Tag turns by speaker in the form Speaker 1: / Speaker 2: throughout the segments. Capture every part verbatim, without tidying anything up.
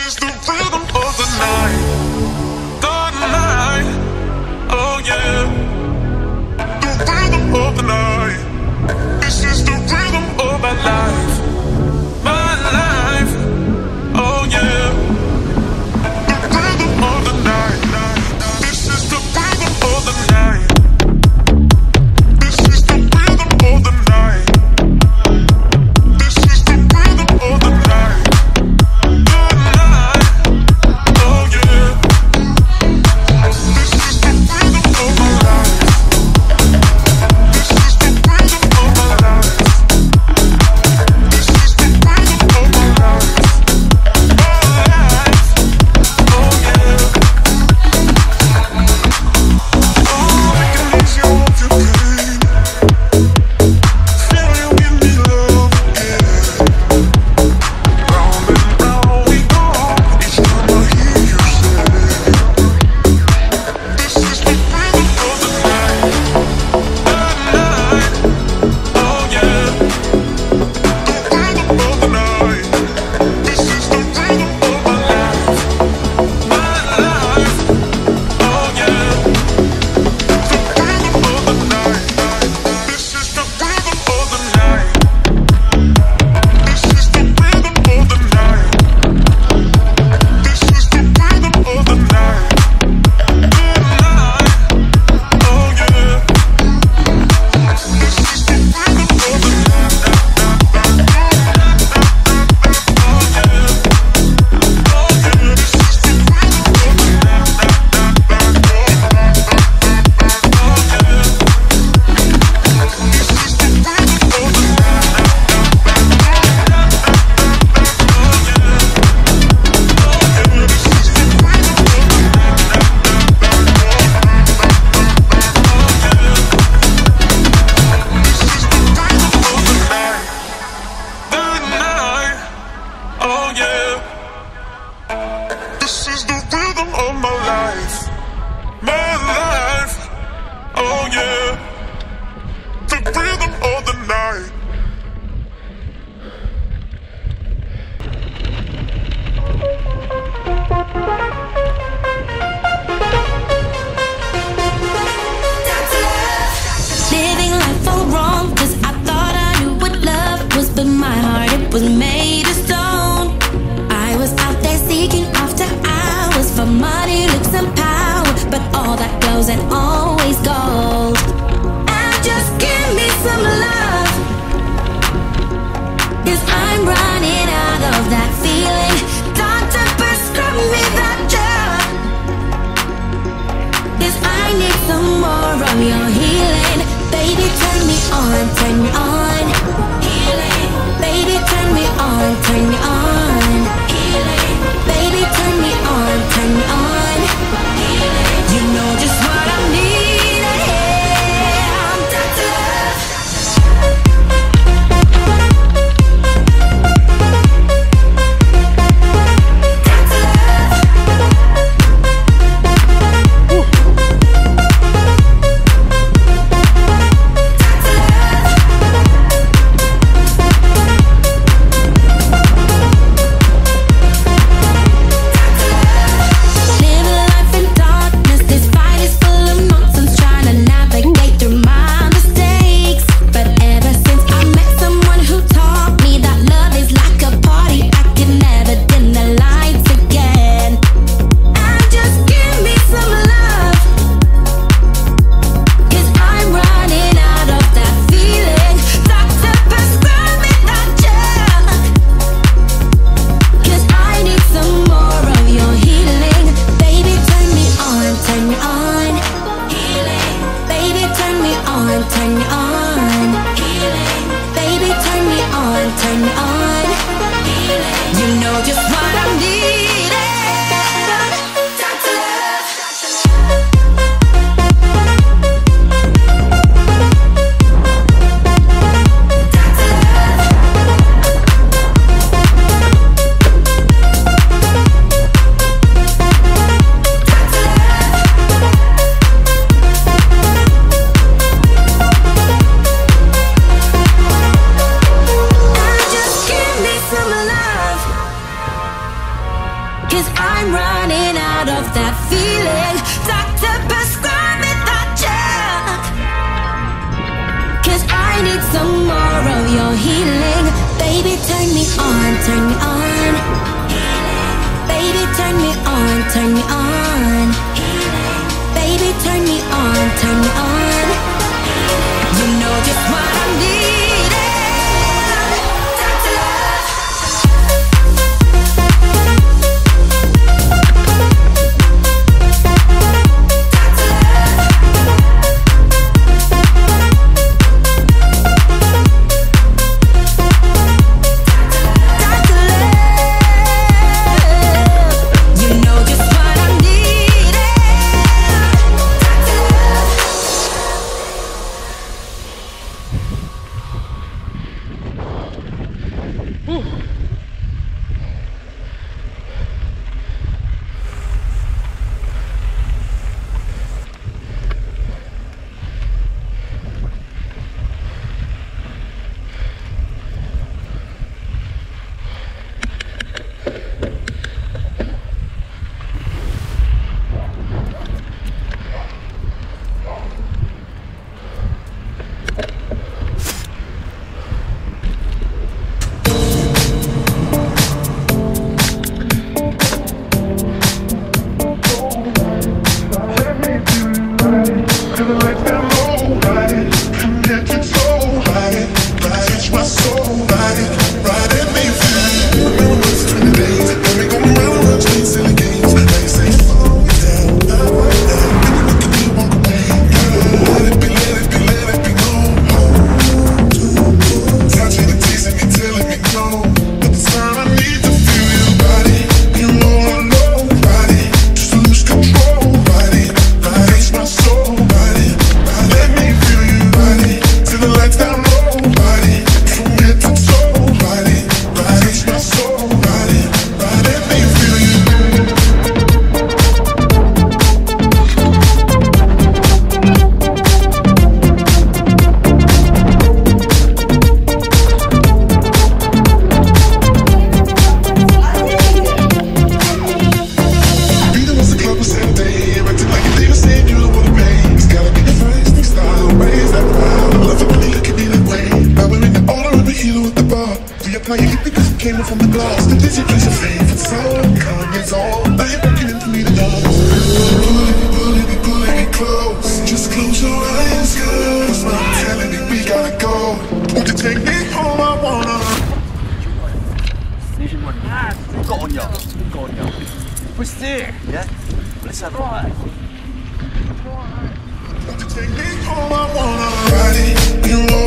Speaker 1: is the rhythm of the night, the night, oh yeah. The rhythm of the night. This is the rhythm of my life, my life, oh yeah. The rhythm of the night. This is the rhythm of the night. This is the rhythm of the night. This is the rhythm of the night. The night.
Speaker 2: 'cause I'm running out of that feeling. Doctor, prescribe me that drug, 'cause I need some more of your healing. Baby, turn me on, turn me on. Baby, turn me on, turn me on. Baby, turn me on, turn me on. You know just what I'm needing. Doctor Love.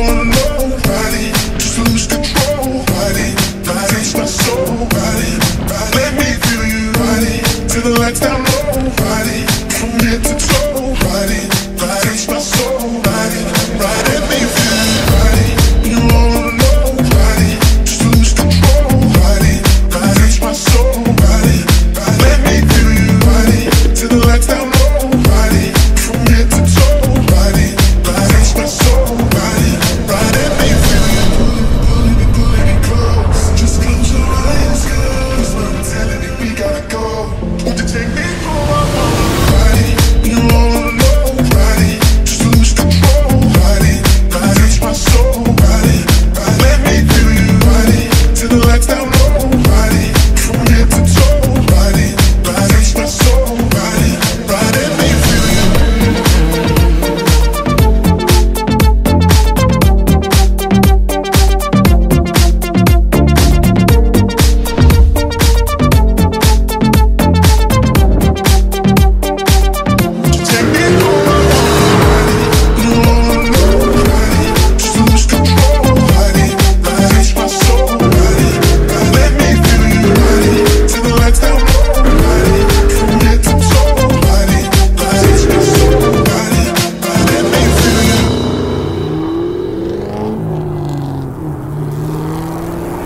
Speaker 1: Body, just lose control. Body, body, taste my soul. Body,